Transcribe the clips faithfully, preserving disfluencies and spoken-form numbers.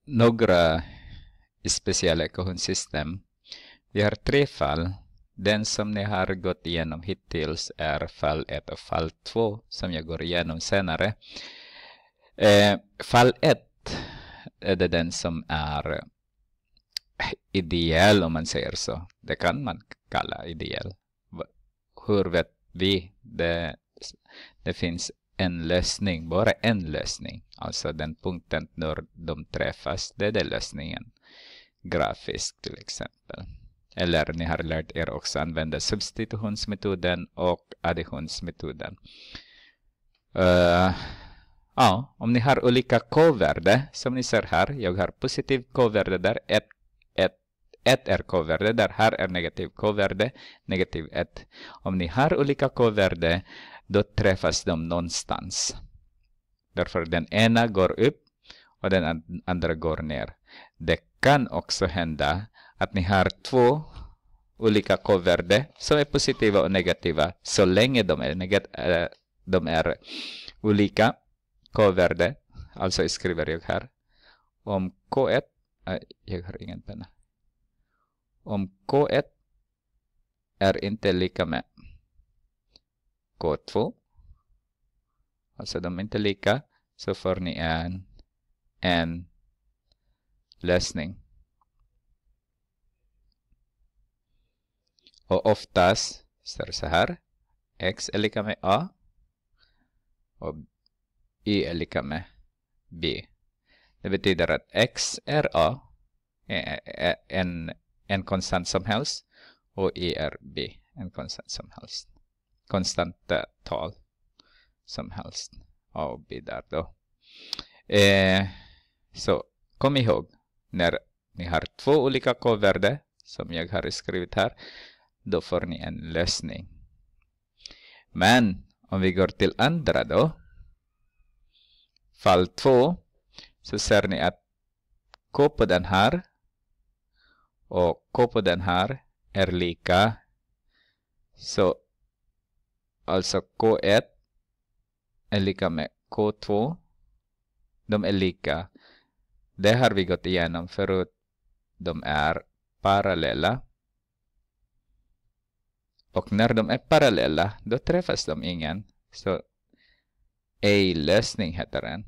några speciella ekvationssystem. Vi har tre fall. Den som ni har gått igenom hittills är fall ett och fall två som jag går igenom senare. Eh, fall ett är det den som är ideell, om man säger så. Det kan man kalla ideell. Hur vet vi? Det, det finns en lösning, bara en lösning. Alltså den punkten när de träffas, det är den lösningen. Grafiskt till exempel. Eller ni har lärt er också använda substitutionsmetoden och additionsmetoden. Uh, ja, om ni har olika k-värde, som ni ser här. Jag har positiv k-värde där, ett, ett, ett är k-värde där, här är negativ k-värde, negativ ett. Om ni har olika k-värde, då träffas de någonstans. Därför den ena går upp och den andra går ner. Det kan också hända att ni har två olika k-värde som är positiva och negativa. Så länge de är, negat- äh, de är olika k-värde, alltså skriver jag här. Om K ett, äh, jag har ingen penna. Om K ett är inte lika med K två, alltså de är inte lika, så får ni en, en lösning. Och oftast står det så här. X är lika med A. Och Y är lika med B. Det betyder att X är A. En, en konstant som helst. Och Y är B. En konstant som helst. Konstanta tal som helst. A och B där då. Eh, så kom ihåg. När ni har två olika k-värde. Som jag har skrivit här. Då får ni en lösning. Men om vi går till andra då. Fall två. Så ser ni att K på den här. Och K på den här är lika. Så alltså K ett är lika med K två. De är lika. Det har vi gått igenom förut. De är parallella. Och när de är parallella, då träffas de ingen. Så A-lösning heter den.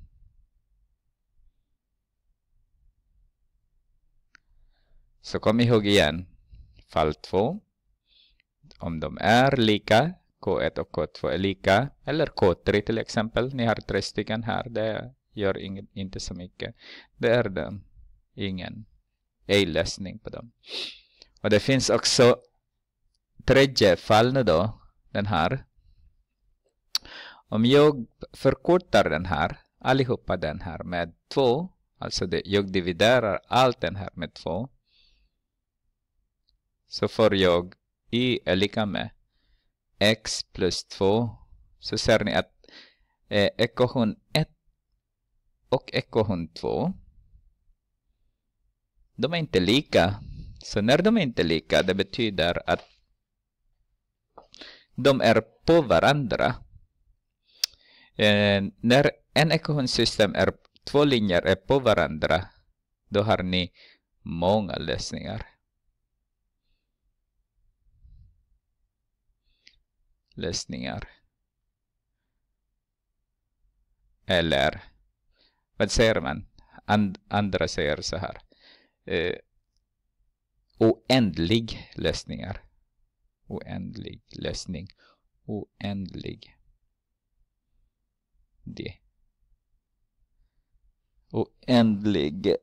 Så kom ihåg igen. Fall två. Om de är lika, K ett och K två är lika. Eller K tre till exempel. Ni har tre stycken här. Det gör ingen, inte så mycket. Det är de. Ingen A-lösning på dem. Och det finns också tredje fall nu då, den här. Om jag förkortar den här, allihopa den här med två, alltså det, jag dividerar allt den här med två, så får jag Y är lika med X plus två. Så ser ni att eh, ekvation ett och ekvation två, de är inte lika. Så när de är inte lika, det betyder att de är på varandra. Eh, när en ekvationssystem är två linjer är på varandra, då har ni många lösningar. Lösningar. Eller vad säger man? And, andra säger så här. Eh, oändlig lösningar. Oändlig lösning. Oändlig. Det. Oändlig.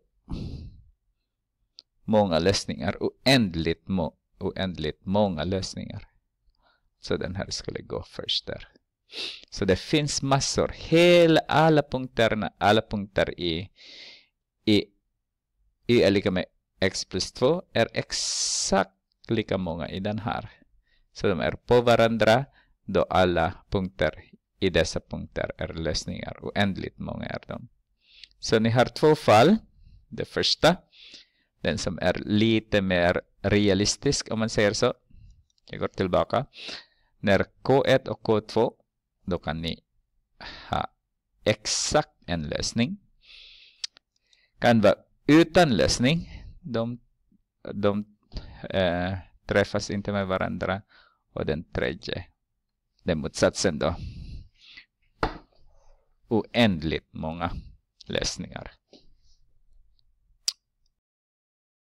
Många lösningar. Oändligt, må, oändligt många lösningar. Så den här skulle gå först där. Så det finns massor. Hela alla punkterna. Alla punkter i. I. Y är lika med X plus två. Är exakt lika många i den här. Så de är på varandra. Då alla punkter i dessa punkter är lösningar. Oändligt många är de. Så ni har två fall. Det första. Den som är lite mer realistisk om man säger så. Jag går tillbaka. När K ett och K två. Då kan ni ha exakt en lösning. Kan vara utan lösning. De, de eh, träffas inte med varandra. Och den tredje, den motsatsen då. Oändligt många lösningar.